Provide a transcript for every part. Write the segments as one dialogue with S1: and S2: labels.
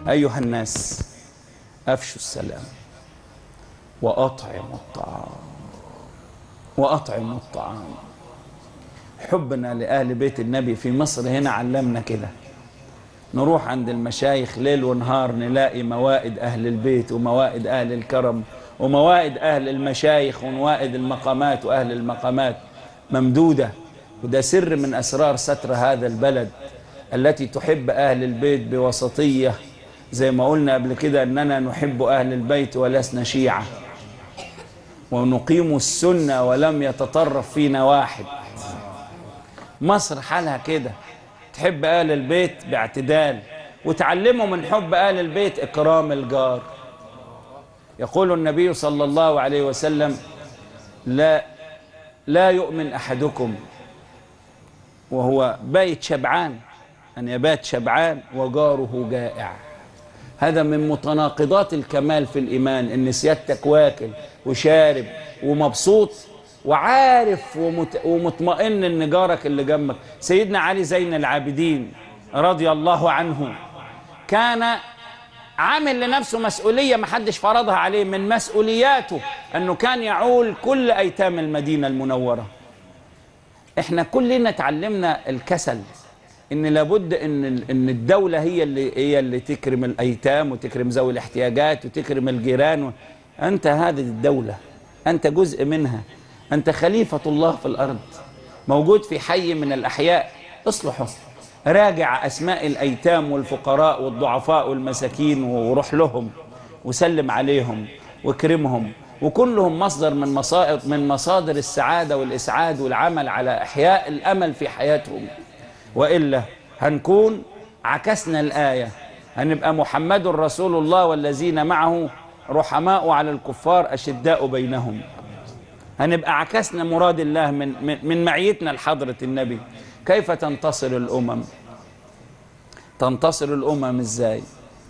S1: أيها الناس، أفشوا السلام وأطعموا الطعام. حبنا لأهل بيت النبي في مصر هنا علمنا كده. نروح عند المشايخ ليل ونهار نلاقي موائد أهل البيت وموائد أهل الكرم وموائد أهل المشايخ وموائد المقامات وأهل المقامات ممدودة. وده سر من أسرار ستر هذا البلد التي تحب أهل البيت بوسطية، زي ما قلنا قبل كده أننا نحب أهل البيت ولسنا شيعة، ونقيم السنة ولم يتطرف فينا واحد. مصر حالها كده، تحب أهل البيت باعتدال، وتعلموا من حب أهل البيت إكرام الجار. يقول النبي صلى الله عليه وسلم: لا يؤمن أحدكم وهو بايت شبعان، أن يبات شبعان وجاره جائع. هذا من متناقضات الكمال في الإيمان، إن سيادتك واكل وشارب ومبسوط وعارف ومطمئن إن جارك اللي جنبك. سيدنا علي زين العابدين رضي الله عنه كان عامل لنفسه مسؤولية ما حدش فرضها عليه. من مسؤولياته أنه كان يعول كل أيتام المدينة المنورة. إحنا كلنا تعلمنا الكسل، إن لابد إن الدولة هي اللي تكرم الأيتام وتكرم ذوي الاحتياجات وتكرم الجيران. أنت هذه الدولة، أنت جزء منها، أنت خليفة الله في الأرض، موجود في حي من الأحياء. اصلحوا، راجع أسماء الأيتام والفقراء والضعفاء والمساكين وروح لهم وسلم عليهم واكرمهم، وكلهم مصدر من مصادر السعادة والإسعاد والعمل على إحياء الأمل في حياتهم. وإلا هنكون عكسنا الآية، هنبقى محمد رسول الله والذين معه رحماء على الكفار أشداء بينهم. هنبقى عكسنا مراد الله من معيتنا لحضرة النبي. كيف تنتصر الأمم؟ تنتصر الأمم إزاي؟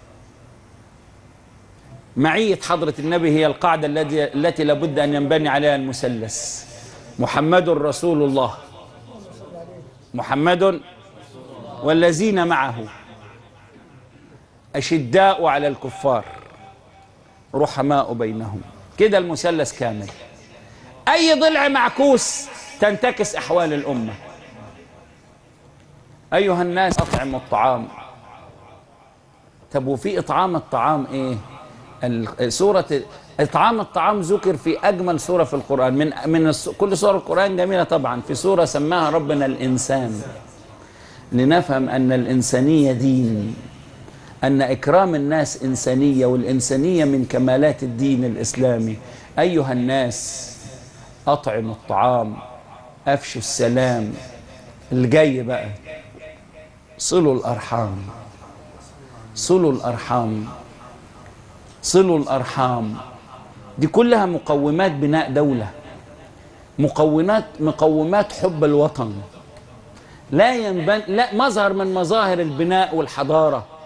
S1: معية حضرة النبي هي القاعدة التي لابد أن ينبني عليها المثلث: محمد رسول الله، محمد والذين معه أشداء على الكفار رحماء بينهم. كده المثلث كامل. أي ضلع معكوس تنتكس أحوال الأمة. أيها الناس، أطعموا الطعام. طب وفي إطعام الطعام إيه؟ سورة إطعام الطعام ذكر في أجمل سورة في القرآن من كل سورة القرآن جميلة طبعا. في سورة سماها ربنا الإنسان، لنفهم أن الإنسانية دين، أن إكرام الناس إنسانية، والإنسانية من كمالات الدين الإسلامي. أيها الناس، أطعموا الطعام، أفشوا السلام. الجاي بقى صلوا الأرحام، صلوا الأرحام، صلوا الأرحام. دي كلها مقومات بناء دولة، مقومات حب الوطن. لا مظهر من مظاهر البناء والحضارة